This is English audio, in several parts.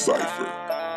Cypher.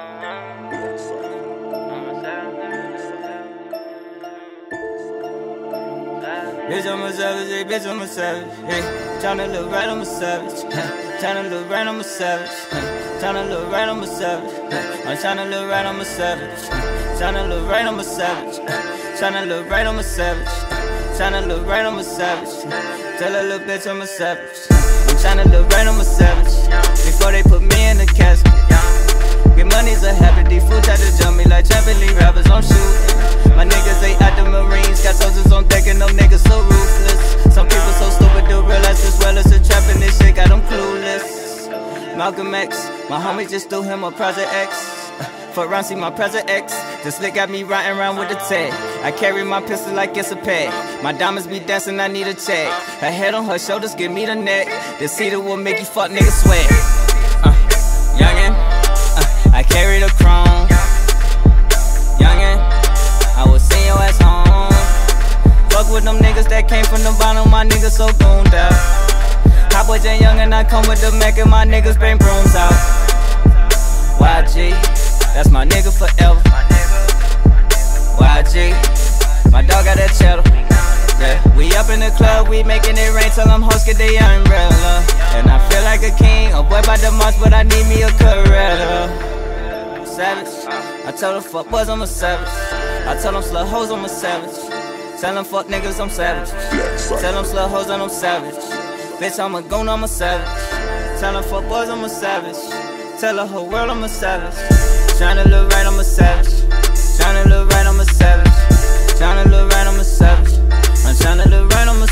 Bitch, I'm a savage, hey, bitch, I'm a savage, hey. Tryna look right, I'm a savage, tryna look right, I'm a savage, tryna look right, I'm a savage, I'm tryna look right, I'm a savage, tryna look right, I'm a savage, tryna look right, I'm a savage, tryna look right, I'm a savage, tell a little bitch I'm a savage, I'm tryna look right, I'm a savage, before they put me in the casket. Get money's a habit, these fools try to jump me like Champions League rappers, I'm shooting. My niggas, they at the Marines, got soldiers on deck and them niggas so ruthless. Some people so stupid to realize as well as the trap and this shit got them clueless. Malcolm X, my homie just threw him on Project X. For round, see my Project X. The slick got me riding around with the tag. I carry my pistol like it's a peg. My diamonds be dancing, I need a check. Her head on her shoulders, give me the neck. The cedar will make you fuck niggas sweat. Youngin', I carry the chrome. Youngin', I will send your ass home. Fuck with them niggas that came from the bottom, my niggas so gooned out. Hot boy J Young and I come with the Mac and my niggas bring brooms out. YG, that's my nigga forever. YG, my dog got that cheddar. Yeah, we up in the club, we making it rain till them hoes get their umbrella. And I feel like a king, a boy by the month, but I need me a Coretta. Savage, I told them fuck boys I'm a savage. I told them slut hoes I'm a savage. Tell them fuck niggas I'm savage. Tell them slut hoes that I'm savage. Bitch I'm a goon, I'm a savage. Tell them fuck boys I'm a savage. Tell the whole world I'm a savage. Tryna look right, I'm a savage. Tryna look right, I'm a savage. Tryna look right, I'm a savage. I'm tryna look right, I'm a